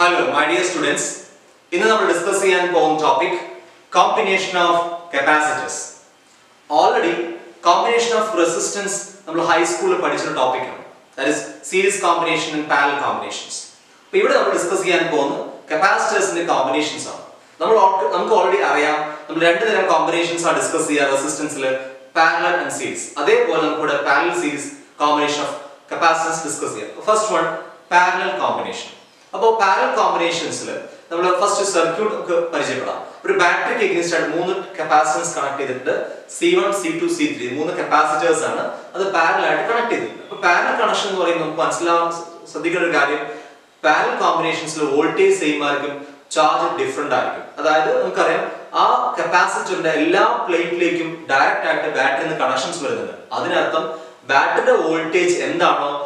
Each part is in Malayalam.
Hello, my dear students. In we will discuss the topic combination of capacitors. Already, combination of resistance we high school topic. That is series combination and parallel combinations. We will discuss the capacitors and combinations. We already know combinations are discussed here, resistance, parallel and series. That is why parallel series combination of capacitors discuss here. First one, parallel combination. About parallel combinations, we will first circuit a battery against 3 capacitors connected C1, C2, C3. 3 capacitors are parallel connected. Parallel connection is parallel combinations voltage same charge different. That is, capacitor plate direct battery connections. That is, battery voltage is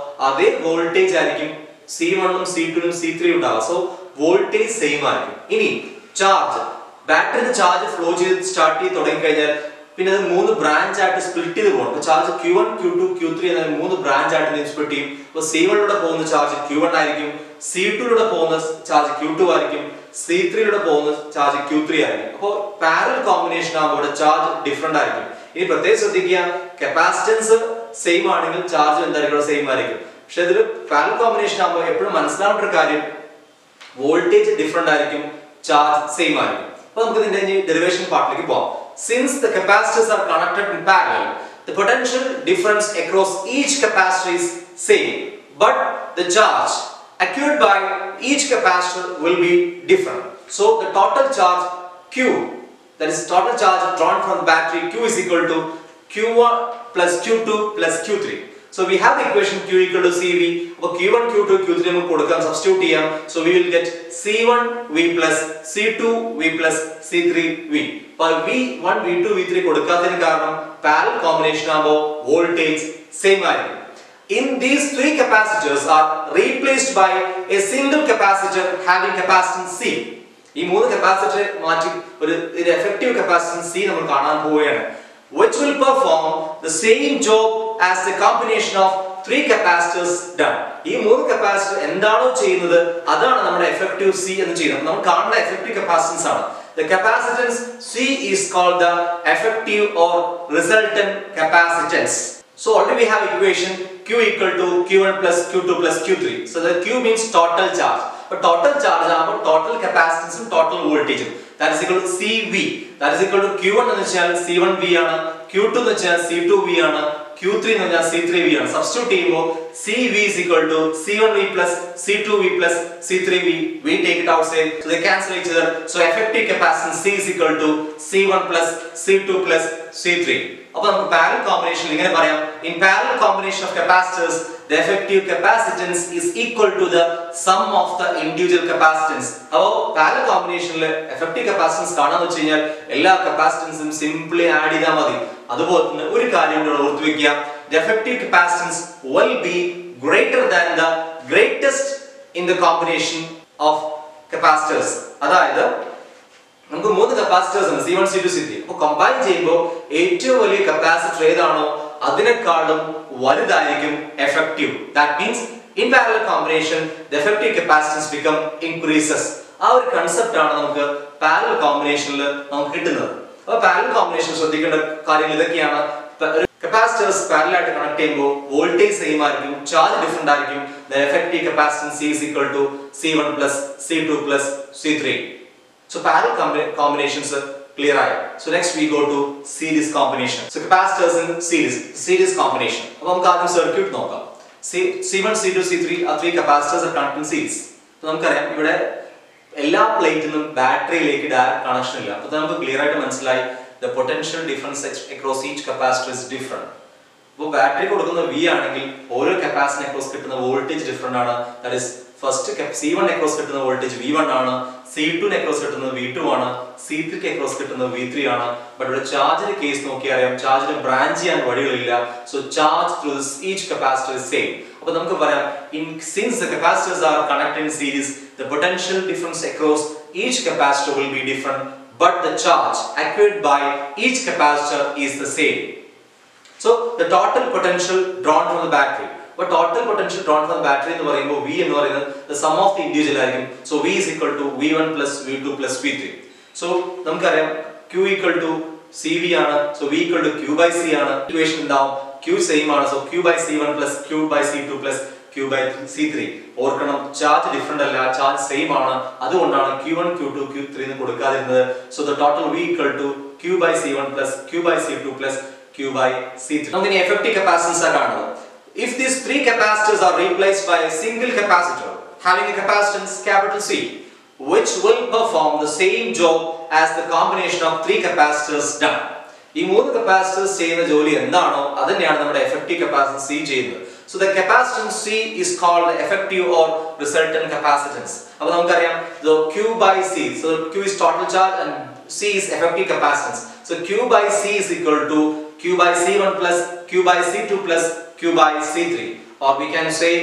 voltage C1, C2, C3. So, voltage same. Ini charge. Battery charge flow start പിന്നെ 3 branch ആയിട്ട് സ്പ്ലിറ്റ് ചെയ്തു പോകണം. ചാർജ് Q1, Q2, Q3 എന്ന 3 branch ആയിട്ട് സ്പ്ലിറ്റ് ചെയ്യും. അപ്പോൾ C1 ലൂടെ പോകുന്ന ചാർജ് Q1 ആയിരിക്കും, C2 ലൂടെ പോകുന്ന ചാർജ് Q2 ആയിരിക്കും, C3 ലൂടെ പോകുന്ന ചാർജ് Q3 ആയിരിക്കും. അപ്പോൾ പാരലൽ കോമ്പിനേഷൻ ആകുമ്പോൾ ചാർജ് ഡിഫറെന്റ് ആയിരിക്കും. ഇനി പ്രത്യേകം ശ്രദ്ധിക്കുക, കപ്പാസിറ്റൻസ് സെയിം ആണെങ്കിൽ ചാർജ് എന്തായിരിക്കും സെയിം ആയിരിക്കും. പക്ഷേ ഇതിൽ പാരലൽ കോമ്പിനേഷൻ ആകുമ്പോൾ എപ്പോഴും മനസ്സിലാവേണ്ട ഒരു കാര്യം വോൾട്ടേജ് ഡിഫറെന്റ് ആയിരിക്കും, ചാർജ് സെയിം ആയിരിക്കും. അപ്പോൾ നമുക്ക് ഇതിന്റെ ഡെറിവേഷൻ പാർട്ടിലേക്ക് പോകാം. Since the capacitors are connected in parallel, the potential difference across each capacitor is same, but the charge acquired by each capacitor will be different. So the total charge Q, that is total charge drawn from the battery Q is equal to Q1 plus Q2 plus Q3. So we have the equation Q equal to CV. Q1, Q2, Q3 substitute here. So we will get C1 V plus C2 V plus C3 V. For V1, V2, V3 parallel combination of voltage same. In these 3 capacitors are replaced by a single capacitor having capacitance C. This 3 capacitor effective capacitance C which will perform the same job as the combination of 3 capacitors done. These 3 capacitors endano cheyyunnathu adana nammade effective C ennu cheyyunnathu nammal kaanuna effective capacitance aanu. The capacitance C is called the effective or resultant capacitance. So already we have equation Q equal to Q1 plus Q2 plus Q3. So the Q means total charge. But total charge is total capacitance and total voltage. That is equal to CV. That is equal to Q1 C1V, Q2 C2V, Q3 C3V. Substitute CV is equal to C1V plus C2V plus C3V. We take it outside, so they cancel each other. So effective capacitance C is equal to C1 plus C2 plus C3. Parallel combination in parallel combination of capacitors, the effective capacitance is equal to the sum of the individual capacitance. Parallel combination effective capacitance all capacitance simply add the effective capacitance will be greater than the greatest in the combination of capacitors. That is, we have 3 capacitors C1, C2, C3. So combine the capacitor effective. That means in parallel combination the effective capacitance increases. Our concept is parallel combination. Parallel combination capacitors parallel connect voltage same, charge different, the effective capacitance C is equal to C1 plus C2 plus C3. So parallel combinations are clear. So next we go to series combination. So capacitors in series combination. Now we have circuit. C1, C2, C3 are 3 capacitors are connected in series. So we have all plate battery direct connection. So we clear the potential difference across each capacitor is different. So battery V all capacitor across voltage different. That is first C1 across voltage V1 C2 across V2 C3 across V3 but the charge case charge branch and so charge through each capacitor is same. Since the capacitors are connected in series, the potential difference across each capacitor will be different, but the charge acquired by each capacitor is the same. So the total potential drawn from the battery. But total potential drawn from the battery എന്ന് പറയുമ്പോൾ V എന്ന് പറയുന്നത് the sum of the individual ആയിരിക്കും. So V is equal to V1 plus V2 plus V3. So നമുക്കറിയാം Q equal to CV ആണ്. So V equal to Q by C ആണ്. Equation ഉണ്ടാവും Q same ആണ്. So Q by C1 plus Q by C2 plus Q by C3. ഓർക്കണം ചാർജ് ഡിഫറെന്റ് അല്ല, ചാർജ് സെയിം ആണ്. അതുകൊണ്ടാണ് Q1 Q2 Q3 എന്ന് കൊടുക്കാതിരുന്നത്. So the total V equal to Q by C1 plus Q by C2 plus Q by C3. നമുക്ക് ഇനി effective capacitance ആണ് കാണുന്നത്. If these three capacitors are replaced by a single capacitor having a capacitance capital C, which will perform the same job as the combination of three capacitors done. ഈ മൂന്ന് capacitors ചെയ്യുന്ന ജോലി എന്താണോ അതിനെയാണ് നമ്മുടെ effective capacitance C ചെയ്യുന്നത്. So the capacitance C is called the effective or resultant capacitance. അപ്പോൾ നമുക്കറിയാം so Q by C, so Q is total charge and C is effective capacitance. So Q by C is equal to Q by C1 plus Q by C2 plus Q by C3, or we can say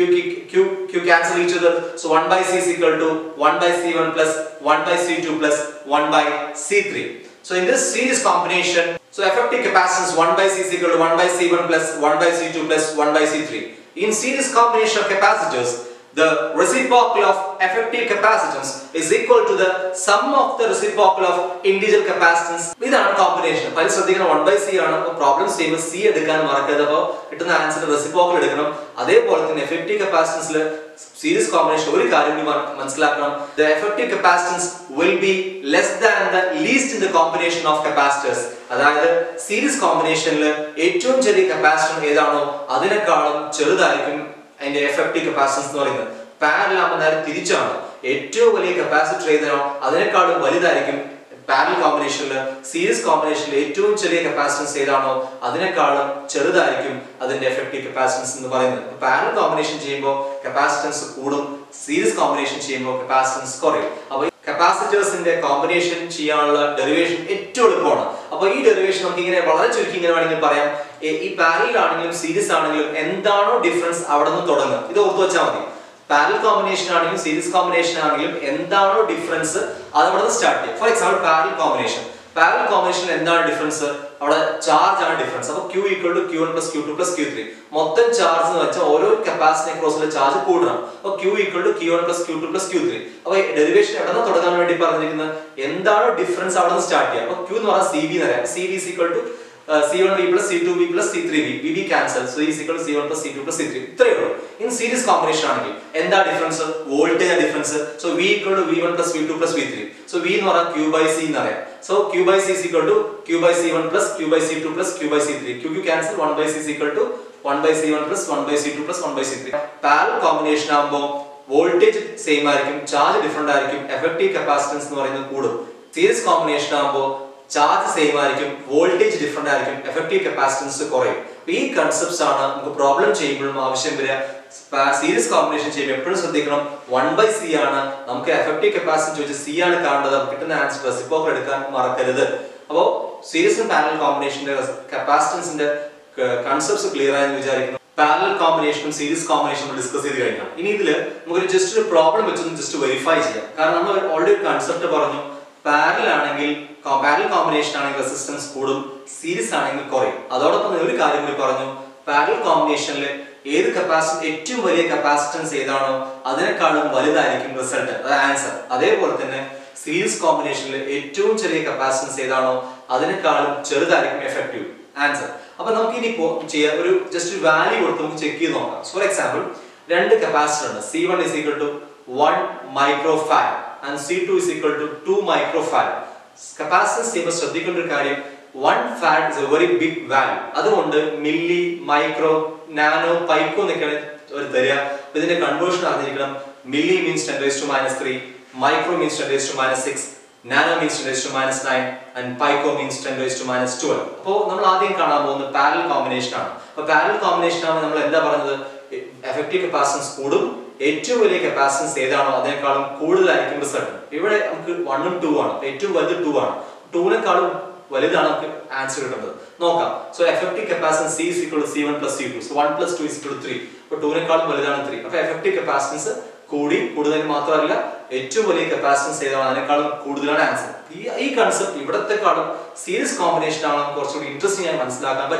Q cancel each other. So 1 by C is equal to 1 by C1 plus 1 by C2 plus 1 by C3. So in this series combination, so effective capacitance 1 by C is equal to 1 by C1 plus 1 by C2 plus 1 by C3. In series combination of capacitors, the reciprocal of effective capacitance is equal to the sum of the reciprocal of individual capacitance. ഇതാണ് കോമ്പിനേഷൻ. അപ്പോൾ ശ്രദ്ധിക്കണം 1 by C ആണ്. അപ്പോൾ പ്രോബ്ലംസ് ചെയ്യുമ്പോൾ C എടുക്കാൻ മറക്കരുത്. അപ്പോൾ കിട്ടുന്ന ആൻസർ റെസിപ്രോക്കൽ എടുക്കണം. അതേപോലെ തന്നെ എഫക്റ്റീവ് കപ്പാസിറ്റൻസിൽ സീരീസ് കോമ്പിനേഷൻ ഒരു കാര്യം കൂടി മനസ്സിലാക്കണം. The effective capacitance will be less than the least in the combination of capacitors. അതായത് സീരീസ് കോമ്പിനേഷനിൽ ഏറ്റവും ചെറിയ കപ്പാസിറ്റർ ഏതാണോ അതിനേക്കാളും ചെറുതായിരിക്കും അതിന്റെ എഫക്റ്റീവ് കപ്പാസിറ്റൻസ് എന്ന് പറയുന്നത്. പാരലൽ ആകുമ്പോൾ നേരെ തിരിച്ചാണ്. ഏറ്റവും വലിയ കപ്പാസിറ്റർ ഏതാണോ അതിനേക്കാളും വലുതായിരിക്കും പാരലൽ കോമ്പിനേഷനിൽ. സീരീസ് കോമ്പിനേഷനിൽ ഏറ്റവും ചെറിയ കപ്പാസിറ്റൻസ് ഏതാണോ അതിനേക്കാളും ചെറുതായിരിക്കും അതിന്റെ എഫക്റ്റീവ് കപ്പാസിറ്റൻസ് എന്ന് പറയുന്നത്. പാരലൽ കോമ്പിനേഷൻ ചെയ്യുമ്പോൾ കപ്പാസിറ്റൻസ് കൂടും, സീരീസ് കോമ്പിനേഷൻ ചെയ്യുമ്പോൾ കപ്പാസിറ്റൻസ് കുറയും. അപ്പോൾ കപ്പാസിറ്റേഴ്സിന്റെ കോമ്പിനേഷൻ ചെയ്യാനുള്ള ഡെറിവേഷൻ ഏറ്റവും എളുപ്പമാണ്. അപ്പോൾ ഈ ഡെറിവേഷൻ നമുക്ക് ഇങ്ങനെ വളരെ ചുരുക്കി ഇങ്ങനെ വേണമെങ്കിൽ പറയാം. ഈ പാരലൽ ആണെങ്കിലും സീരീസ് ആണെങ്കിലും എന്താണോ ഡിഫറൻസ് അവിടെ നിന്ന് തുടങ്ങുക. ഇത് ഓർത്തു വെച്ചാൽ മതി. പാരലൽ കോമ്പിനേഷൻ ആണെങ്കിലും സീരീസ് കോമ്പിനേഷൻ ആണെങ്കിലും എന്താണോ ഡിഫറൻസ് അത് അവിടെ നിന്ന് സ്റ്റാർട്ട് ചെയ്യും. ഫോർ എക്സാമ്പിൾ പാരലൽ കോമ്പിനേഷനിൽ എന്താണ് ഡിഫറൻസ്? അവിടെ ചാർജ് ആണ് ഡിഫറൻസ്. അപ്പോൾ Q equal to Q1 plus Q2 plus Q3. മൊത്തം ചാർജ് എന്ന് വെച്ചാൽ ഓരോ കപ്പാസിറ്റി അക്രോസിലെ ചാർജ് കൂടണം. അപ്പോൾ Q equal to Q1 plus Q2 plus Q3. അപ്പോൾ ഡെറിവേഷൻ എവിടെ നിന്ന് തുടങ്ങാൻ വേണ്ടി പറഞ്ഞിരിക്കുന്നത് എന്താണോ ഡിഫറൻസ് അവിടെ നിന്ന് സ്റ്റാർട്ട് ചെയ്യാം. അപ്പോൾ Q എന്ന് പറഞ്ഞാൽ CV എന്ന് പറയാം. CV is equal to C1V plus C2V plus C3V. VV cancel. So E is equal to C1 plus C2 plus C3. ഇത്രയേ ഉള്ളൂ. ഇൻ സീരീസ് കോമ്പിനേഷൻ ആണെങ്കിൽ എന്താ difference? Voltage difference. So V equal to V1 plus V2 plus V3. So V എന്ന് പറഞ്ഞാൽ Q by C എന്ന് പറയാം. So Q by C is equal to Q by C1 plus Q by C2 plus Q by C3. Q cancel. 1 by C is equal to 1 by C1 plus 1 by C2 plus 1 by C3. Parallel combination ആകുമ്പോൾ വോൾട്ടേജ് സെയിം ആയിരിക്കും, ചാർജ് ഡിഫറെന്റ് ആയിരിക്കും, എഫക്റ്റീവ് കപ്പാസിറ്റൻസ് എന്ന് പറയുന്നത് കൂടും. സീരീസ് കോമ്പിനേഷൻ ആകുമ്പോൾ ചാർജ് സെയിം ആയിരിക്കും, വോൾട്ടേജ് ഡിഫറെന്റ് ആയിരിക്കും, എഫക്റ്റീവ് കപ്പാസിറ്റൻസ് കുറയും. ഈ കൺസെപ്റ്റ്സ് ആണ് നമുക്ക് പ്രോബ്ലം ചെയ്യുമ്പോഴും ആവശ്യം വരിക. സീരീസ് കോമ്പിനേഷൻ ചെയ്യുമ്പോൾ എപ്പോഴും ശ്രദ്ധിക്കണം 1 by C ആണ്. നമുക്ക് എഫക്റ്റീവ് കപ്പാസിറ്റൻസ് ചോദിച്ചാൽ C ആണ് കാണേണ്ടത്. കിട്ടുന്ന ആൻസർ റെസിപ്രോക്കൽ എടുക്കാൻ മറക്കരുത്. അപ്പോൾ സീരീസ് പാരലൽ കോമ്പിനേഷന്റെ കപ്പാസിറ്റൻസിന്റെ കൺസെപ്റ്റ്സ് ക്ലിയർ ആയെന്ന് വിചാരിക്കുന്നു. പാരലൽ കോമ്പിനേഷനും സീരീസ് കോമ്പിനേഷനും ഡിസ്കസ് ചെയ്ത് കഴിഞ്ഞാൽ ഇനി ഇതിൽ നമുക്ക് ജസ്റ്റ് ഒരു പ്രോബ്ലം വെച്ചൊന്ന് ജസ്റ്റ് വെരിഫൈ ചെയ്യാം. കാരണം നമ്മൾ ഓൾറെഡി കൺസെപ്റ്റ് പറഞ്ഞു. പാരലൽ ആണെങ്കിൽ പാരലൽ കോമ്പിനേഷൻ ആണെങ്കിൽ റെസിസ്റ്റൻസ് കൂടും, സീരീസ് ആണെങ്കിൽ കുറയും. അതോടൊപ്പം ഒരു കാര്യം കൂടി പറഞ്ഞു. പാരലൽ കോമ്പിനേഷനിൽ ഏത് കപ്പാസിറ്റി ഏറ്റവും വലിയ കപ്പാസിറ്റൻസ് ഏതാണോ അതിനേക്കാളും വലുതായിരിക്കും റിസൾട്ട്, അതായത് ആൻസർ. അതേപോലെ തന്നെ സീരീസ് കോമ്പിനേഷനിൽ ഏറ്റവും ചെറിയ കപ്പാസിറ്റൻസ് ഏതാണോ അതിനേക്കാളും ചെറുതായിരിക്കും എഫക്റ്റീവ് ആൻസർ. അപ്പൊ നമുക്ക് ഇനി ചെയ്യാം ഒരു ജസ്റ്റ് വാല്യൂ കൊടുത്ത് നമുക്ക് ചെക്ക് ചെയ്ത് നോക്കാം. ഫോർ എക്സാമ്പിൾ രണ്ട് കപ്പാസിറ്റർ ഉണ്ട്. C1 is equal to 1 microfarad and C2 is equal to 2 microfarad. Capacitance ചെയ്യുമ്പോൾ ശ്രദ്ധിക്കേണ്ട ഒരു കാര്യം 1 farad is a very big value. അതുകൊണ്ട് മില്ലി, മൈക്രോ, നാനോ, പൈക്കോ എന്നൊക്കെയാണ് ഒരു തരിക. ഇതിന്റെ കൺവേർഷൻ അറിഞ്ഞിരിക്കണം. Milli means 10 raised to minus 3, micro means 10 raised to minus 6, nano means 10 raised to minus 9 and pico means 10 raised to minus 12. അപ്പോൾ നമ്മൾ ആദ്യം കാണാൻ പോകുന്നത് പാരലൽ കോമ്പിനേഷൻ ആണ്. അപ്പോൾ പാരലൽ കോമ്പിനേഷൻ ആണ് നമ്മൾ എന്താ പറഞ്ഞത്? എഫക്റ്റീവ് കപ്പാസിറ്റൻസ് കൂടും, ഏറ്റവും വലിയ കപ്പാസിറ്റൻസ് ഏതാണോ അതിനേക്കാളും കൂടുതലായിരിക്കും റിസൾട്ട്. ഇവിടെ നമുക്ക് 1 ഉം 2 ആണ്. ഏറ്റവും വലുത് 2 ആണ്. 2നേക്കാളും വലുതാണ് നമുക്ക് ആൻസർ കിട്ടുന്നത്. നോക്കാം. So effective capacitance C is equal to C1 plus C2. So 1 plus 2 is equal to 3. അപ്പോൾ 2നേക്കാളും വലുതാണ് 3. അപ്പോൾ എഫക്റ്റീവ് കപ്പാസിറ്റൻസ് കൂടുതൽ മാത്രമല്ല ഏറ്റവും വലിയ കപ്പാസിറ്റൻസ് ഏതാണോ അതിനേക്കാളും കൂടുതലാണ് ആൻസർ. ഈ കൺസെപ്റ്റ് ഇവിടത്തെക്കാളും സീരീസ് കോമ്പിനേഷൻ ആണ് കുറച്ചുകൂടി ഇൻട്രസ്റ്റിംഗ് ആയി മനസ്സിലാക്കാൻ പറ്റുക.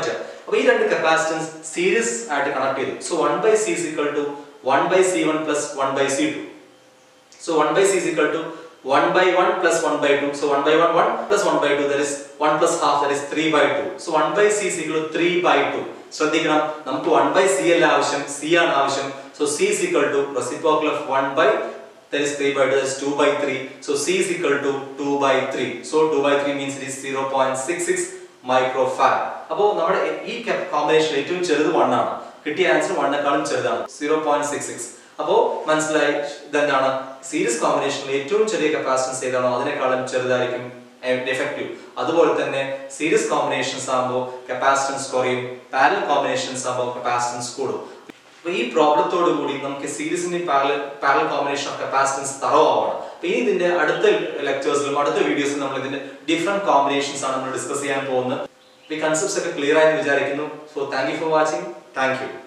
അപ്പോൾ ഈ രണ്ട് കപ്പാസിറ്റൻസ് സീരീസ് ആയിട്ട് കണക്ട് ചെയ്തു. So 1/c is equal to 1/c1 plus 1/c2. So 1/c is equal to 1/1 plus 1/2. So 1/1 1 plus 1/2, that is 1 plus half, that is 3/2. So 1/c is equal to 3/2. ശ്രദ്ധിക്കണം, നമുക്ക് 1/c അല്ല ആവശ്യം, c ആണ് ആവശ്യം. So c is equal to reciprocal of 1/, that is 3/2, that is 2/3. So c is equal to 2/3. So 2/3 means it is 0.66 microfarad. അപ്പോൾ നമ്മുടെ ഈ കോമ്പിനേഷൻ ഏറ്റവും ചെറുത് 1 ആണ്. കിട്ടിയ ആൻസർ 1നെക്കാളും ചെറുതാണ്, 0.66. അപ്പോൾ മനസ്സിലായി ഇതെന്താണ്, സീരീസ് കോമ്പിനേഷനിൽ ഏറ്റവും ചെറിയ കപ്പാസിറ്റൻസ് ഏതാണോ അതിനേക്കാളും ചെറുതായിരിക്കും എഫക്റ്റീവ്. അതുപോലെ തന്നെ സീരീസ് കോമ്പിനേഷൻസ് ആകുമ്പോൾ കപ്പാസിറ്റൻസ് കുറയും, പാരലൽ കോമ്പിനേഷൻസ് ആകുമ്പോൾ കപ്പാസിറ്റൻസ് കൂടും. അപ്പോൾ ഈ പ്രോബ്ലത്തോടു കൂടി നമുക്ക് സീരീസിന്റെ പാരലൽ കോമ്പിനേഷൻ ഓഫ് കപ്പാസിറ്റൻസ് തറവാണ്. അപ്പോൾ ഇനി ഇതിന്റെ അടുത്ത ലെക്ചേഴ്സിലും അടുത്ത വീഡിയോസിലും നമ്മൾ ഇതിന്റെ ഡിഫറെന്റ് കോമ്പിനേഷൻസ് ആണ് നമ്മൾ ഡിസ്കസ് ചെയ്യാൻ പോകുന്നത്. ഈ കൺസെപ്റ്റ്സ് ഒക്കെ ക്ലിയർ ആയെന്ന് വിചാരിക്കുന്നു. So thank you for watching. Thank U.